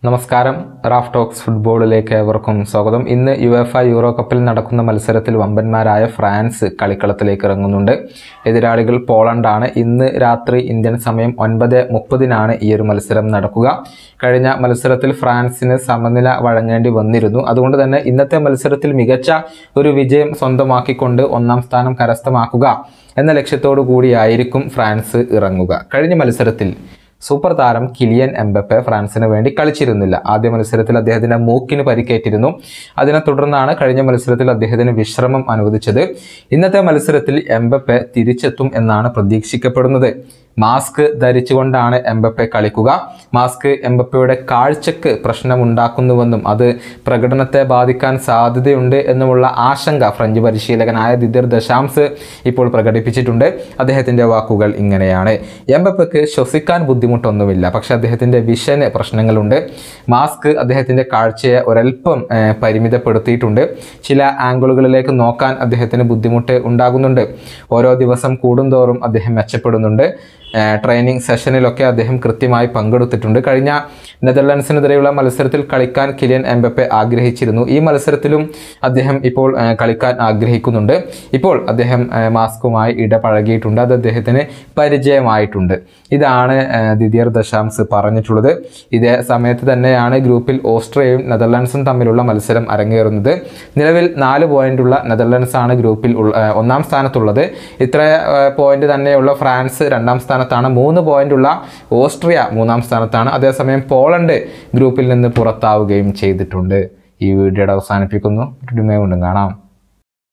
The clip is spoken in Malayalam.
നമസ്കാരം. റാഫ് ടോക്സ് ഫുട്ബോളിലേക്ക് ഏവർക്കും സ്വാഗതം. ഇന്ന് യുവേഫ യൂറോ കപ്പിൽ നടക്കുന്ന മത്സരത്തിൽ വമ്പന്മാരായ ഫ്രാൻസ് കളിക്കളത്തിലേക്ക് ഇറങ്ങുന്നുണ്ട്. എതിരാളികൾ പോളണ്ടാണ്. ഇന്ന് രാത്രി ഇന്ത്യൻ സമയം 9:30 ഈ ഒരു മത്സരം നടക്കുക. കഴിഞ്ഞ മത്സരത്തിൽ ഫ്രാൻസിന് സമനില വഴങ്ങേണ്ടി വന്നിരുന്നു. അതുകൊണ്ട് തന്നെ ഇന്നത്തെ മത്സരത്തിൽ മികച്ച ഒരു വിജയം സ്വന്തമാക്കിക്കൊണ്ട് ഒന്നാം സ്ഥാനം കരസ്ഥമാക്കുക എന്ന ലക്ഷ്യത്തോടു കൂടിയായിരിക്കും ഫ്രാൻസ് ഇറങ്ങുക. കഴിഞ്ഞ മത്സരത്തിൽ സൂപ്പർ താരം കിലിയൻ എംബപ്പെ ഫ്രാൻസിന് വേണ്ടി കളിച്ചിരുന്നില്ല. ആദ്യ മത്സരത്തിൽ അദ്ദേഹത്തിന്റെ മൂക്കിന് പരിക്കേറ്റിരുന്നു. അതിനെ തുടർന്നാണ് കഴിഞ്ഞ മത്സരത്തിൽ അദ്ദേഹത്തിന് വിശ്രമം അനുവദിച്ചത്. ഇന്നത്തെ മത്സരത്തിൽ എംബപ്പെ തിരിച്ചെത്തും എന്നാണ് പ്രതീക്ഷിക്കപ്പെടുന്നത്. മാസ്ക് ധരിച്ചുകൊണ്ടാണ് എംബപ്പെ കളിക്കുക. മാസ്ക് എംബപ്പയുടെ കാഴ്ചക്ക് പ്രശ്നമുണ്ടാക്കുന്നുവെന്നും അത് പ്രകടനത്തെ ബാധിക്കാൻ സാധ്യതയുണ്ട് എന്നുമുള്ള ആശങ്ക ഫ്രഞ്ച് പരിശീലകനായ ദിദിയർ ദശാംസ് ഇപ്പോൾ പ്രകടിപ്പിച്ചിട്ടുണ്ട്. അദ്ദേഹത്തിന്റെ വാക്കുകൾ ഇങ്ങനെയാണ്: എംബപ്പയ്ക്ക് ശ്വസിക്കാൻ ബുദ്ധിമുട്ടൊന്നുമില്ല, പക്ഷെ അദ്ദേഹത്തിന്റെ വിഷന് പ്രശ്നങ്ങളുണ്ട്. മാസ്ക് അദ്ദേഹത്തിന്റെ കാഴ്ചയെ ഒരൽപ്പം പരിമിതപ്പെടുത്തിയിട്ടുണ്ട്. ചില ആംഗിളുകളിലേക്ക് നോക്കാൻ അദ്ദേഹത്തിന് ബുദ്ധിമുട്ട് ഉണ്ടാകുന്നുണ്ട്. ഓരോ ദിവസം കൂടുന്തോറും അദ്ദേഹം മെച്ചപ്പെടുന്നുണ്ട്. ട്രെയിനിങ് സെഷനിലൊക്കെ അദ്ദേഹം കൃത്യമായി പങ്കെടുത്തിട്ടുണ്ട്. കഴിഞ്ഞ നെതർലൻഡ്സിനെതിരെയുള്ള മത്സരത്തിൽ കളിക്കാൻ കിലിയൻ എംബപ്പെ ആഗ്രഹിച്ചിരുന്നു. ഈ മത്സരത്തിലും അദ്ദേഹം ഇപ്പോൾ കളിക്കാൻ ആഗ്രഹിക്കുന്നുണ്ട്. ഇപ്പോൾ അദ്ദേഹം മാസ്കുമായി ഇടപഴകിയിട്ടുണ്ട്. അത് അദ്ദേഹത്തിന് പരിചയമായിട്ടുണ്ട്. ഇതാണ് ദിദിയർ ദശാംസ് പറഞ്ഞിട്ടുള്ളത്. ഇതേ സമയത്ത് തന്നെയാണ് ഗ്രൂപ്പിൽ ഓസ്ട്രിയയും നെതർലൻഡ്സും തമ്മിലുള്ള മത്സരം അരങ്ങേറുന്നത്. നിലവിൽ 4 പോയിന്റുള്ള നെതർലൻഡ്സ് ആണ് ഗ്രൂപ്പിൽ ഒന്നാം സ്ഥാനത്തുള്ളത്. ഇത്ര പോയിന്റ് തന്നെയുള്ള ഫ്രാൻസ് രണ്ടാം സ്ഥാനത്താണ്. 3 പോയിന്റുള്ള ഓസ്ട്രിയ മൂന്നാം സ്ഥാനത്താണ്. അതേസമയം പോളണ്ട് ഗ്രൂപ്പിൽ നിന്ന് പുറത്താവുകയും ചെയ്തിട്ടുണ്ട്. ഈ വീഡിയോയുടെ അവസാനിപ്പിക്കുന്നു. വീണ്ടും കാണാം.